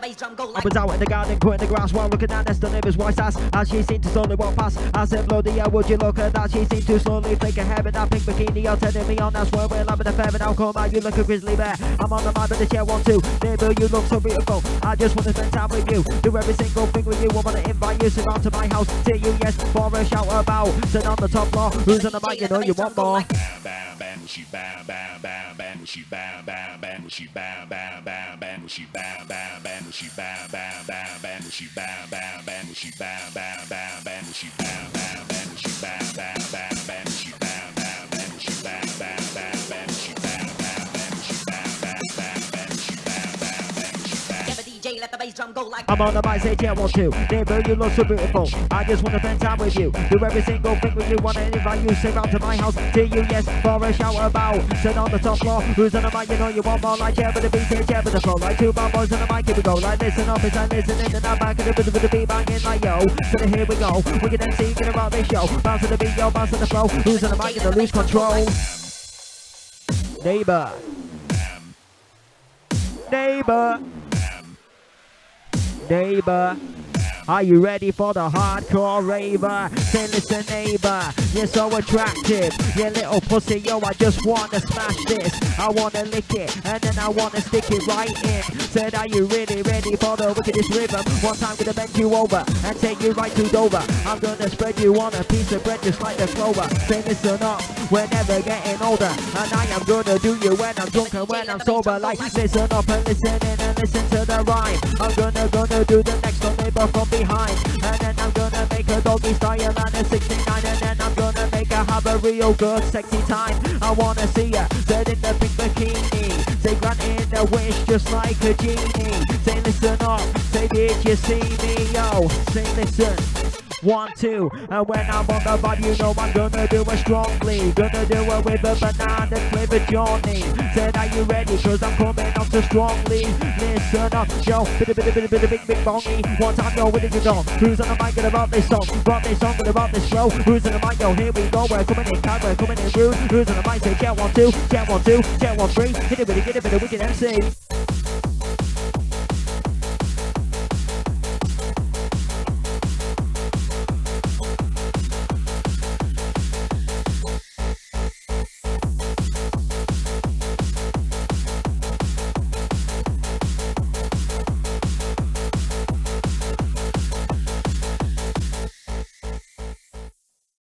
I was out in the garden, cutting the grass while looking at Nesta neighbour's white ass. As she seemed to slowly walk past, I said, bloody hell, would you look at that? She seemed to slowly flick her hair in that pink bikini. You're turning me on, that's where we're having a fair. And how come out, you look a grizzly bear? I'm on the mind, but the chair want to. Neighbour, you look so beautiful. I just want to spend time with you. Do every single thing with you. I want to invite you, sit down to my house. Say you yes, for a shout about. Sit on the top floor. Who's on the mic? You know you want more. Bam bam she bam bam bam bam she bam bam bam she bam bam bam bam she bam bam bam she bam bam bam bam she bam bam bam she bam bam bam bam she bam bam bam she bam bam bam bam she bam bam bam she bam bam bam bam she bam bam bam she bam bam bam bam she bam bam bam she bam. Yeah, the DJ let the bass drum go like. I'm on the mic, say yeah, want to. Neighbour, you look so beautiful. I just want to spend time with you. Do every single thing with you. Want to invite you, sit round to my house. Say you yes, for a shout about. Sit on the top floor. Who's on the mic? You know you want more. Like chair with the beat, say chair with the flow. Like two bad boys on the mic, here we go. Like listen up, it's like listening and I'm back in the rhythm with the beat banging like yo. So here we go. We can then see, get about this show. Bounce to the beat, yo, bounce to the flow. Who's on the mic? Gonna lose control. Neighbour. Neighbour. Neighbour, are you ready for the hardcore raver? Say listen neighbour, you're so attractive. You little pussy, yo, I just wanna smash this. I wanna lick it, and then I wanna stick it right in. Said, are you really ready for the wickedest rhythm? One time gonna bend you over, and take you right to Dover. I'm gonna spread you on a piece of bread just like the clover. Say listen up, we're never getting older. And I am gonna do you when I'm drunk and when I'm sober. Like listen up and listen in and listen to the rhyme. I'm gonna do the next door neighbor from behind. And then I'm gonna make a doggy style and a 69. And then I'm gonna make her have a real good sexy time. I wanna see her, said in the big bikini. Say granted a wish just like a genie. Say listen up, say did you see me, yo? Say listen. 1, 2, and when I'm on the vibe, you know I'm gonna do it strongly. Gonna do it with a banana flavored Johnny. Said, are you ready? Cause I'm coming up so strongly. Listen up, yo, bit big bongy. One time, yo, where did you go? Who's on the mic about this song? About this song, about this flow. Who's on the mic, yo, here we go. We're coming in tight, we're coming in rude. Who's on the mic, say, check 1, 2, check 1, 2, check 1, 3. Hit it with a wicked MC.